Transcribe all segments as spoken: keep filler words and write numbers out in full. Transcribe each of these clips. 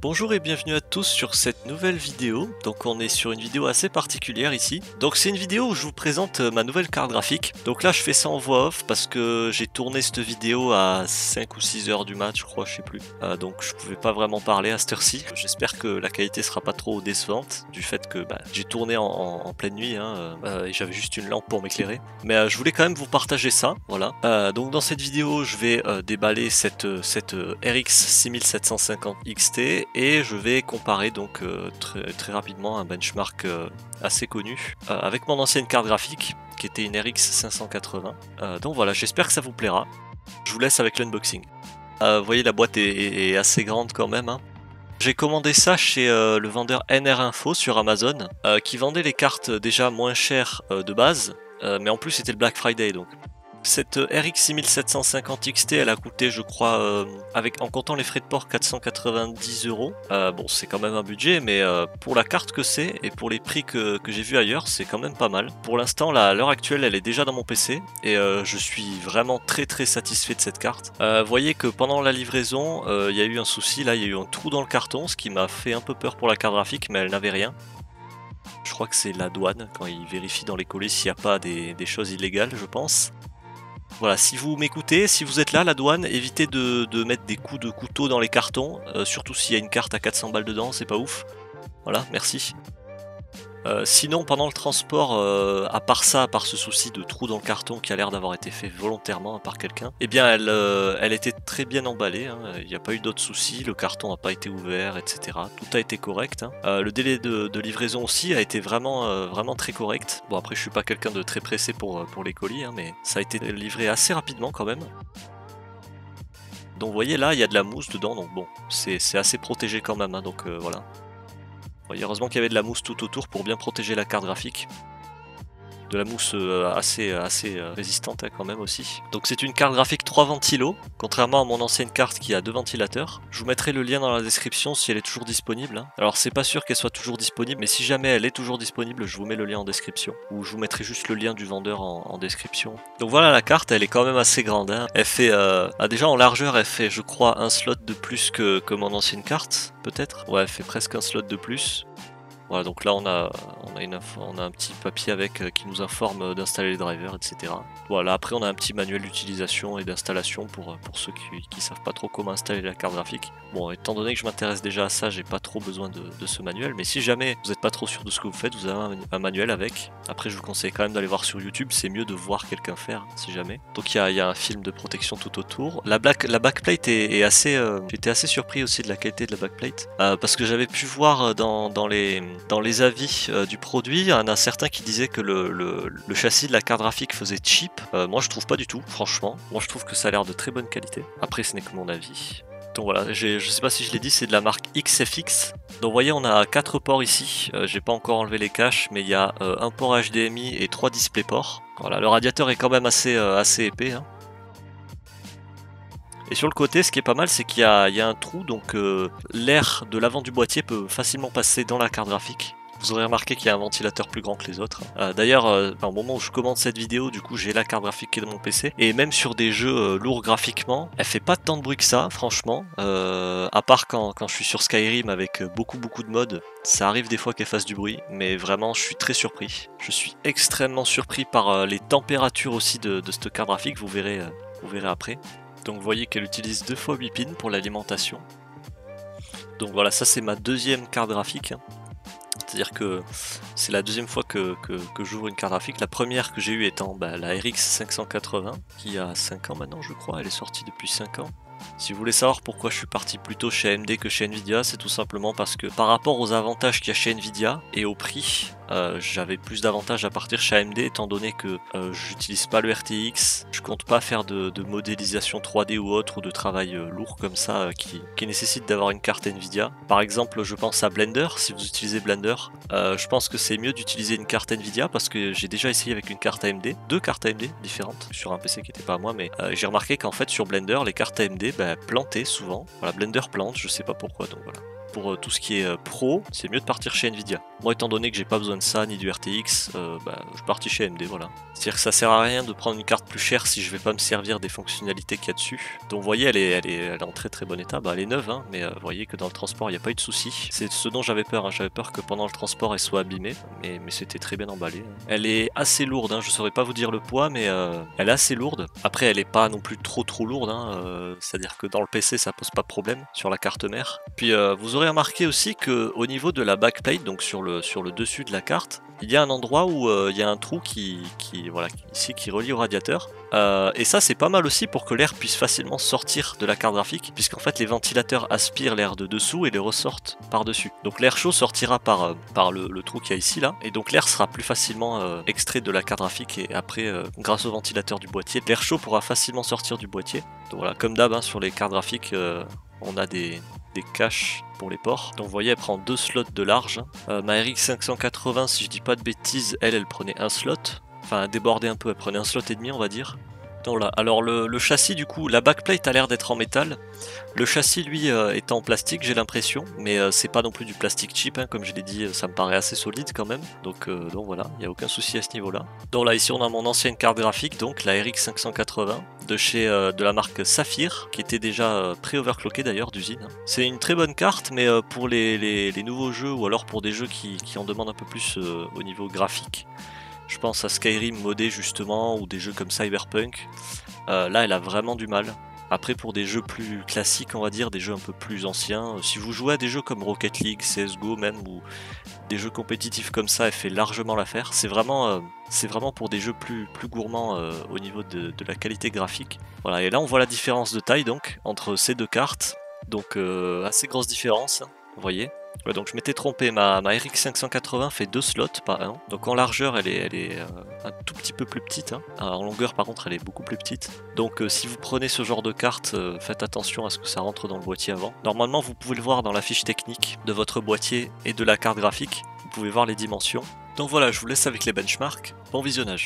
Bonjour et bienvenue à tous sur cette nouvelle vidéo. Donc on est sur une vidéo assez particulière ici. Donc c'est une vidéo où je vous présente ma nouvelle carte graphique. Donc là je fais ça en voix off parce que j'ai tourné cette vidéo à cinq ou six heures du mat, je crois, je sais plus. Euh, donc je pouvais pas vraiment parler à cette heure-ci. J'espère que la qualité sera pas trop décevante du fait que bah, j'ai tourné en, en, en pleine nuit hein, euh, et j'avais juste une lampe pour m'éclairer. Mais euh, je voulais quand même vous partager ça, voilà. Euh, donc dans cette vidéo je vais euh, déballer cette, cette euh, R X six mille sept cent cinquante X T et je vais comparer donc euh, très, très rapidement un benchmark euh, assez connu euh, avec mon ancienne carte graphique qui était une R X cinq cent quatre-vingts. Euh, donc voilà, j'espère que ça vous plaira. Je vous laisse avec l'unboxing. Euh, vous voyez, la boîte est, est, est assez grande quand même. Hein. J'ai commandé ça chez euh, le vendeur N R Info sur Amazon euh, qui vendait les cartes déjà moins chères euh, de base, euh, mais en plus c'était le Black Friday donc. Cette R X six mille sept cent cinquante X T, elle a coûté, je crois, euh, avec en comptant les frais de port, quatre cent quatre-vingt-dix euros. Euh, bon, c'est quand même un budget, mais euh, pour la carte que c'est et pour les prix que, que j'ai vus ailleurs, c'est quand même pas mal. Pour l'instant, là, à l'heure actuelle, elle est déjà dans mon P C et euh, je suis vraiment très très satisfait de cette carte. Euh, vous voyez que pendant la livraison, euh, il y a eu un souci. Là, il y a eu un trou dans le carton, ce qui m'a fait un peu peur pour la carte graphique, mais elle n'avait rien. Je crois que c'est la douane quand ils vérifient dans les colis s'il n'y a pas des, des choses illégales, je pense. Voilà, si vous m'écoutez, si vous êtes là, la douane, évitez de, de mettre des coups de couteau dans les cartons, euh, surtout s'il y a une carte à quatre cents balles dedans, c'est pas ouf. Voilà, merci. Euh, sinon, pendant le transport, euh, à part ça, à part ce souci de trou dans le carton qui a l'air d'avoir été fait volontairement par quelqu'un, eh bien, elle, euh, elle était très bien emballée. Hein. Il n'y a pas eu d'autres soucis, le carton n'a pas été ouvert, et cetera. Tout a été correct. Hein. Euh, le délai de, de livraison aussi a été vraiment, euh, vraiment très correct. Bon, après, je suis pas quelqu'un de très pressé pour, pour les colis, hein, mais ça a été livré assez rapidement quand même. Donc, vous voyez, là, il y a de la mousse dedans, donc bon, c'est assez protégé quand même. Hein, donc euh, voilà. Heureusement qu'il y avait de la mousse tout autour pour bien protéger la carte graphique. De la mousse assez, assez résistante hein, quand même aussi. Donc c'est une carte graphique trois ventilos, contrairement à mon ancienne carte qui a deux ventilateurs. Je vous mettrai le lien dans la description si elle est toujours disponible. Hein. Alors c'est pas sûr qu'elle soit toujours disponible, mais si jamais elle est toujours disponible, je vous mets le lien en description. Ou je vous mettrai juste le lien du vendeur en, en description. Donc voilà, la carte, elle est quand même assez grande. Hein. Elle fait, euh, ah, déjà en largeur, elle fait je crois un slot de plus que, que mon ancienne carte, peut-être. Ouais, elle fait presque un slot de plus. Voilà, donc là on a, on a, une info, on a un petit papier avec euh, qui nous informe d'installer les drivers, et cetera. Voilà, après on a un petit manuel d'utilisation et d'installation pour, pour ceux qui, qui savent pas trop comment installer la carte graphique. Bon, étant donné que je m'intéresse déjà à ça, j'ai pas trop besoin de, de ce manuel, mais si jamais vous n'êtes pas trop sûr de ce que vous faites, vous avez un, un manuel avec. Après je vous conseille quand même d'aller voir sur YouTube, c'est mieux de voir quelqu'un faire, si jamais. Donc il y a, y a un film de protection tout autour. La, black, la backplate est, est assez... Euh, j'étais assez surpris aussi de la qualité de la backplate, euh, parce que j'avais pu voir dans, dans les... Dans les avis euh, du produit, il y en a certains qui disaient que le, le, le châssis de la carte graphique faisait cheap. Euh, moi je trouve pas du tout, franchement. Moi je trouve que ça a l'air de très bonne qualité. Après ce n'est que mon avis. Donc voilà, je sais pas si je l'ai dit, c'est de la marque X F X. Donc vous voyez, on a quatre ports ici. Euh, j'ai pas encore enlevé les caches, mais il y a euh, un port H D M I et trois DisplayPort. Voilà, le radiateur est quand même assez, euh, assez épais. Hein. Et sur le côté, ce qui est pas mal, c'est qu'il y, y a un trou, donc euh, l'air de l'avant du boîtier peut facilement passer dans la carte graphique. Vous aurez remarqué qu'il y a un ventilateur plus grand que les autres. Euh, D'ailleurs, euh, au moment où je commande cette vidéo, du coup, j'ai la carte graphique qui est dans mon P C. Et même sur des jeux euh, lourds graphiquement, elle fait pas tant de bruit que ça, franchement. Euh, à part quand, quand je suis sur Skyrim avec beaucoup beaucoup de mods, ça arrive des fois qu'elle fasse du bruit. Mais vraiment, je suis très surpris. Je suis extrêmement surpris par euh, les températures aussi de, de cette carte graphique. Vous verrez, euh, vous verrez après. Donc vous voyez qu'elle utilise deux fois huit pins pour l'alimentation. Donc voilà, ça c'est ma deuxième carte graphique. C'est-à-dire que c'est la deuxième fois que, que, que j'ouvre une carte graphique. La première que j'ai eue étant bah, la R X cinq cent quatre-vingts, qui a cinq ans maintenant je crois, elle est sortie depuis cinq ans. Si vous voulez savoir pourquoi je suis parti plutôt chez A M D que chez Nvidia, c'est tout simplement parce que par rapport aux avantages qu'il y a chez Nvidia et au prix, euh, j'avais plus d'avantages à partir chez A M D étant donné que euh, j'utilise pas le R T X, je compte pas faire de, de modélisation trois D ou autre ou de travail euh, lourd comme ça euh, qui, qui nécessite d'avoir une carte Nvidia. Par exemple, je pense à Blender, si vous utilisez Blender, euh, je pense que c'est mieux d'utiliser une carte Nvidia parce que j'ai déjà essayé avec une carte A M D, deux cartes A M D différentes sur un P C qui n'était pas à moi, mais euh, j'ai remarqué qu'en fait sur Blender, les cartes A M D bah, plantaient souvent. Voilà, Blender plante, je sais pas pourquoi, donc voilà. pour euh, tout ce qui est euh, pro, c'est mieux de partir chez Nvidia. Moi, étant donné que j'ai pas besoin de ça, ni du R T X, euh, bah, je suis parti chez A M D, voilà. C'est-à-dire que ça sert à rien de prendre une carte plus chère si je vais pas me servir des fonctionnalités qu'il y a dessus. Donc vous voyez, elle est, elle est, elle est en très très bon état, bah, elle est neuve, hein, mais euh, vous voyez que dans le transport, il n'y a pas eu de souci. C'est ce dont j'avais peur, hein. J'avais peur que pendant le transport, elle soit abîmée, mais, mais c'était très bien emballé. Hein. Elle est assez lourde, hein, je saurais pas vous dire le poids, mais euh, elle est assez lourde. Après, elle est pas non plus trop trop lourde, hein, euh, c'est-à-dire que dans le P C, ça pose pas de problème sur la carte mère. Puis euh, vous aurez remarqué aussi que au niveau de la backplate, donc sur le, sur le dessus de la carte, il y a un endroit où euh, il y a un trou qui, qui voilà, ici qui relie au radiateur. Euh, et ça c'est pas mal aussi pour que l'air puisse facilement sortir de la carte graphique, puisqu'en fait les ventilateurs aspirent l'air de dessous et les ressortent par dessus. Donc l'air chaud sortira par, euh, par le, le trou qu'il y a ici là, et donc l'air sera plus facilement euh, extrait de la carte graphique, et après euh, grâce au ventilateur du boîtier, l'air chaud pourra facilement sortir du boîtier. Donc voilà, comme d'hab hein, sur les cartes graphiques, euh, on a des, des caches pour les ports. Donc vous voyez, elle prend deux slots de large. Euh, ma R X cinq cent quatre-vingts, si je dis pas de bêtises, elle, elle prenait un slot. Enfin, débordée un peu, elle prenait un slot et demi, on va dire. Donc là, alors le, le châssis, du coup, la backplate a l'air d'être en métal. Le châssis, lui, euh, est en plastique, j'ai l'impression, mais euh, c'est pas non plus du plastique cheap, hein, comme je l'ai dit, ça me paraît assez solide quand même. Donc, euh, donc voilà, il n'y a aucun souci à ce niveau-là. Donc là, ici, on a mon ancienne carte graphique, donc la R X cinq cent quatre-vingts, de chez euh, de la marque Saphir, qui était déjà euh, pré-overclockée d'ailleurs d'usine. Hein. C'est une très bonne carte, mais euh, pour les, les, les nouveaux jeux, ou alors pour des jeux qui, qui en demandent un peu plus euh, au niveau graphique, je pense à Skyrim modé justement, ou des jeux comme Cyberpunk. Euh, là, elle a vraiment du mal. Après, pour des jeux plus classiques, on va dire, des jeux un peu plus anciens, euh, si vous jouez à des jeux comme Rocket League, C S G O même, ou des jeux compétitifs comme ça, elle fait largement l'affaire. C'est vraiment, euh, c'est vraiment pour des jeux plus, plus gourmands euh, au niveau de, de la qualité graphique. Voilà, et là, on voit la différence de taille donc entre ces deux cartes. Donc, euh, assez grosse différence, hein, vous voyez. Ouais, donc je m'étais trompé, ma, ma R X cinq cent quatre-vingts fait deux slots, pas un. Donc en largeur, elle est, elle est euh, un tout petit peu plus petite. Hein. En longueur, par contre, elle est beaucoup plus petite. Donc euh, si vous prenez ce genre de carte, euh, faites attention à ce que ça rentre dans le boîtier avant. Normalement, vous pouvez le voir dans la fiche technique de votre boîtier et de la carte graphique. Vous pouvez voir les dimensions. Donc voilà, je vous laisse avec les benchmarks. Bon visionnage.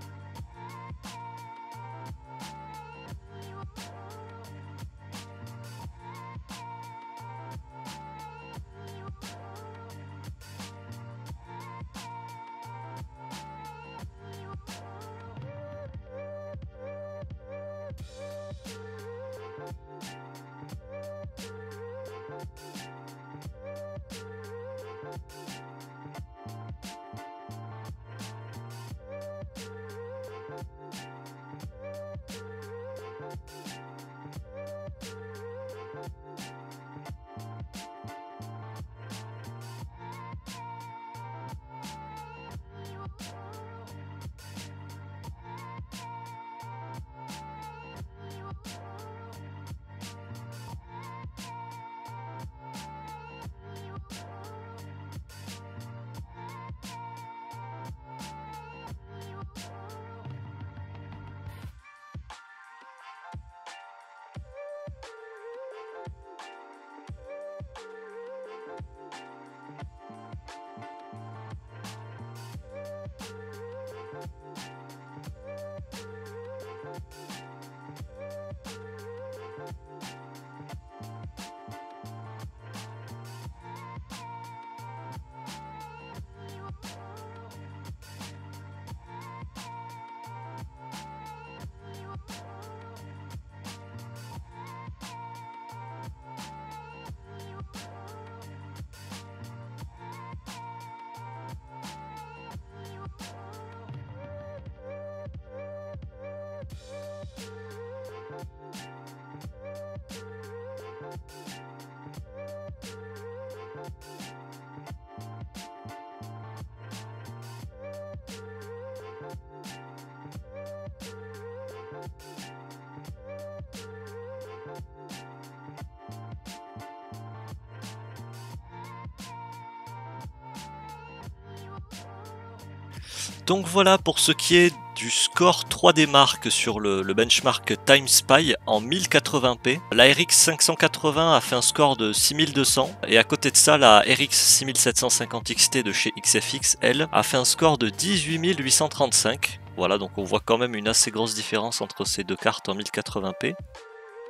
Donc voilà pour ce qui est du score trois D Mark sur le, le benchmark TimeSpy en mille quatre-vingts p. La R X cinq cent quatre-vingts a fait un score de six mille deux cents et à côté de ça la R X six mille sept cent cinquante X T de chez X F X, elle, a fait un score de dix-huit mille huit cent trente-cinq. Voilà, donc on voit quand même une assez grosse différence entre ces deux cartes en mille quatre-vingts p.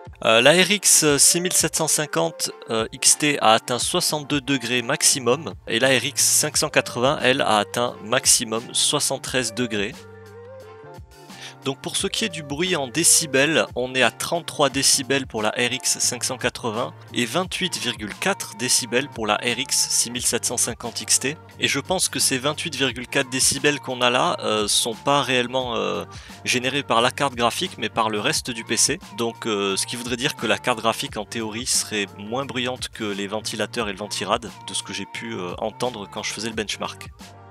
Euh, la R X six mille sept cent cinquante euh, X T a atteint soixante-deux degrés maximum et la R X cinq cent quatre-vingts, elle, a atteint maximum soixante-treize degrés. Donc pour ce qui est du bruit en décibels, on est à trente-trois décibels pour la R X cinq cent quatre-vingts et vingt-huit virgule quatre décibels pour la R X six mille sept cent cinquante X T. Et je pense que ces vingt-huit virgule quatre décibels qu'on a là euh, sont pas réellement euh, générés par la carte graphique mais par le reste du P C. Donc euh, ce qui voudrait dire que la carte graphique en théorie serait moins bruyante que les ventilateurs et le ventirad, de ce que j'ai pu euh, entendre quand je faisais le benchmark.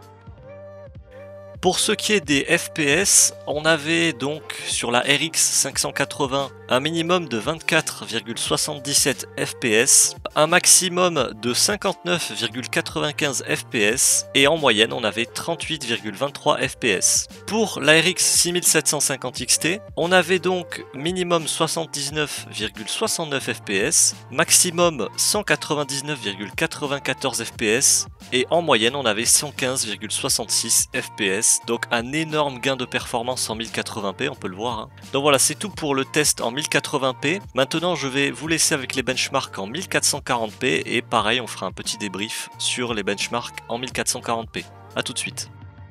Pour ce qui est des F P S, on avait donc sur la R X cinq cent quatre-vingts un minimum de vingt-quatre virgule soixante-dix-sept F P S, un maximum de cinquante-neuf virgule quatre-vingt-quinze F P S et en moyenne on avait trente-huit virgule vingt-trois F P S. Pour la R X six mille sept cent cinquante X T, on avait donc minimum soixante-dix-neuf virgule soixante-neuf F P S, maximum cent quatre-vingt-dix-neuf virgule quatre-vingt-quatorze F P S et en moyenne on avait cent quinze virgule soixante-six F P S, donc un énorme gain de performance en mille quatre-vingts p, on peut le voir. Hein. Donc voilà, c'est tout pour le test en mille quatre-vingts p. Maintenant je vais vous laisser avec les benchmarks en mille quatre cent quarante p et pareil on fera un petit débrief sur les benchmarks en mille quatre cent quarante p. A tout de suite.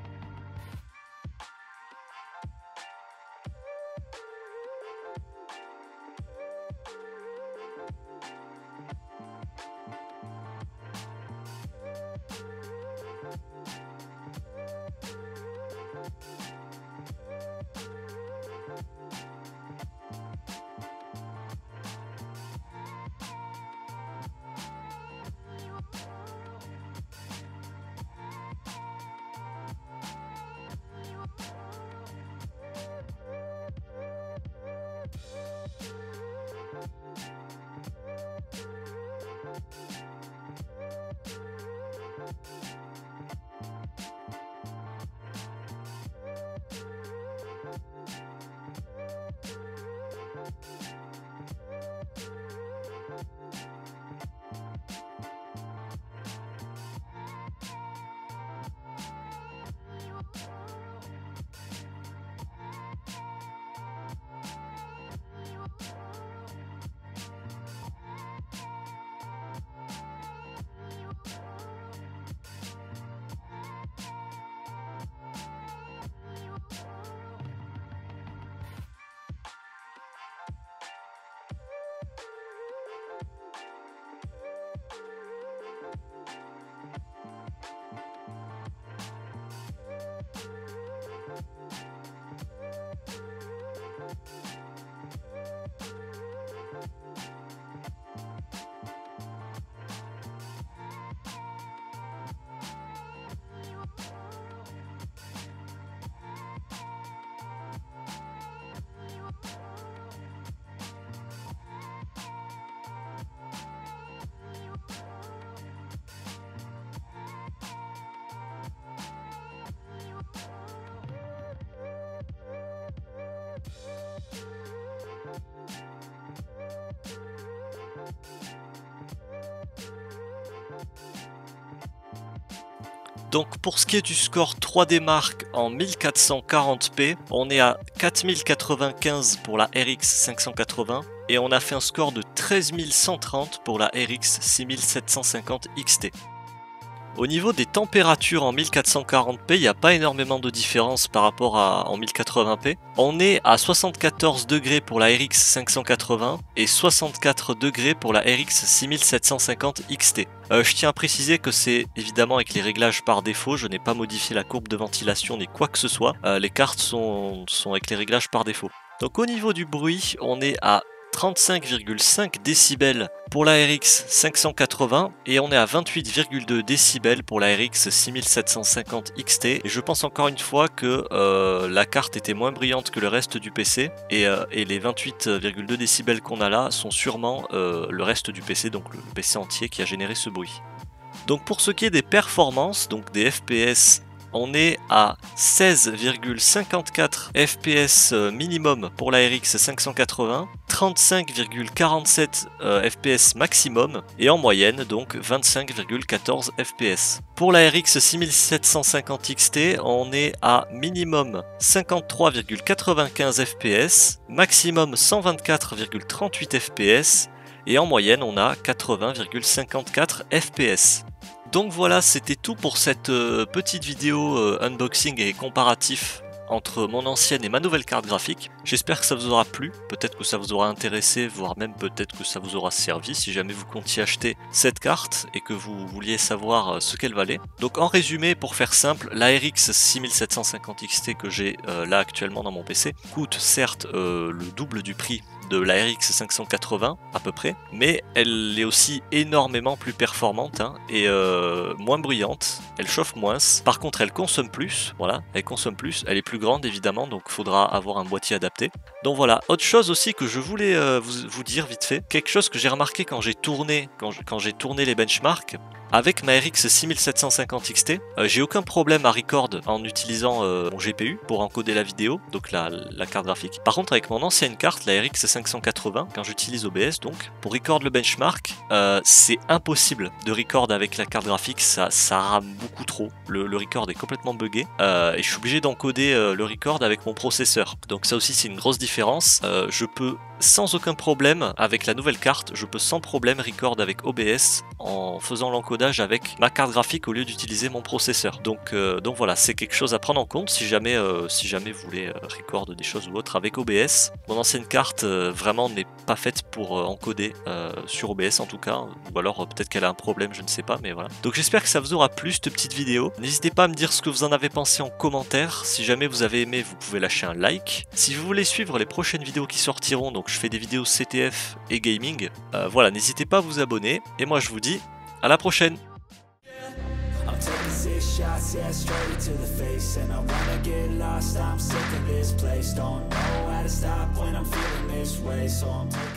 Donc pour ce qui est du score trois D Mark en mille quatre cent quarante p, on est à quatre mille quatre-vingt-quinze pour la R X cinq cent quatre-vingts et on a fait un score de treize mille cent trente pour la R X six mille sept cent cinquante X T. Au niveau des températures en mille quatre cent quarante p, il n'y a pas énormément de différence par rapport à en mille quatre-vingts p. On est à soixante-quatorze degrés pour la R X cinq cent quatre-vingts et soixante-quatre degrés pour la R X six mille sept cent cinquante X T. Euh, je tiens à préciser que c'est évidemment avec les réglages par défaut, je n'ai pas modifié la courbe de ventilation ni quoi que ce soit. Euh, les cartes sont, sont avec les réglages par défaut. Donc au niveau du bruit, on est à trente-cinq virgule cinq décibels pour la R X cinq cent quatre-vingts et on est à vingt-huit virgule deux décibels pour la R X six mille sept cent cinquante X T. Et je pense encore une fois que euh, la carte était moins brillante que le reste du P C et, euh, et les vingt-huit virgule deux décibels qu'on a là sont sûrement euh, le reste du P C, donc le P C entier qui a généré ce bruit. Donc pour ce qui est des performances, donc des F P S on est à seize virgule cinquante-quatre F P S minimum pour la R X cinq cent quatre-vingts, trente-cinq virgule quarante-sept euh, F P S maximum et en moyenne donc vingt-cinq virgule quatorze F P S. Pour la R X six mille sept cent cinquante X T, on est à minimum cinquante-trois virgule quatre-vingt-quinze F P S, maximum cent vingt-quatre virgule trente-huit F P S et en moyenne on a quatre-vingts virgule cinquante-quatre F P S. Donc voilà, c'était tout pour cette euh, petite vidéo euh, unboxing et comparatif entre mon ancienne et ma nouvelle carte graphique. J'espère que ça vous aura plu, peut-être que ça vous aura intéressé, voire même peut-être que ça vous aura servi si jamais vous comptiez acheter cette carte et que vous vouliez savoir ce qu'elle valait. Donc en résumé, pour faire simple, la R X six mille sept cent cinquante X T que j'ai euh, là actuellement dans mon P C coûte certes euh, le double du prix de la R X cinq cent quatre-vingts à peu près, mais elle est aussi énormément plus performante hein, et euh, moins bruyante, elle chauffe moins, par contre elle consomme plus, voilà, elle consomme plus, elle est plus grande évidemment, donc il faudra avoir un boîtier adapté. Donc voilà, autre chose aussi que je voulais euh, vous, vous dire vite fait, quelque chose que j'ai remarqué quand j'ai tourné, quand j'ai tourné les benchmarks, avec ma R X six mille sept cent cinquante X T, euh, j'ai aucun problème à record en utilisant euh, mon G P U pour encoder la vidéo, donc la, la carte graphique. Par contre avec mon ancienne carte, la R X cinq cent quatre-vingts, quand j'utilise O B S donc, pour record le benchmark, euh, c'est impossible de record avec la carte graphique, ça, ça rame beaucoup trop, le, le record est complètement buggé, euh, et je suis obligé d'encoder euh, le record avec mon processeur. Donc ça aussi c'est une grosse différence, euh, je peux sans aucun problème, avec la nouvelle carte, je peux sans problème record avec O B S en faisant l'encodage avec ma carte graphique au lieu d'utiliser mon processeur. Donc, euh, donc voilà, c'est quelque chose à prendre en compte si jamais, euh, si jamais vous voulez euh, record des choses ou autres avec O B S. Mon ancienne carte euh, vraiment n'est pas faite pour euh, encoder euh, sur O B S en tout cas, ou alors euh, peut-être qu'elle a un problème, je ne sais pas, mais voilà. Donc j'espère que ça vous aura plu cette petite vidéo. N'hésitez pas à me dire ce que vous en avez pensé en commentaire. Si jamais vous avez aimé, vous pouvez lâcher un like. Si vous voulez suivre les prochaines vidéos qui sortiront, donc je fais des vidéos C T F et gaming, euh, voilà, n'hésitez pas à vous abonner. Et moi je vous dis à la prochaine. Shots, yeah, straight to the face. And I wanna get lost, I'm sick of this place. Don't know how to stop when I'm feeling this way. So I'm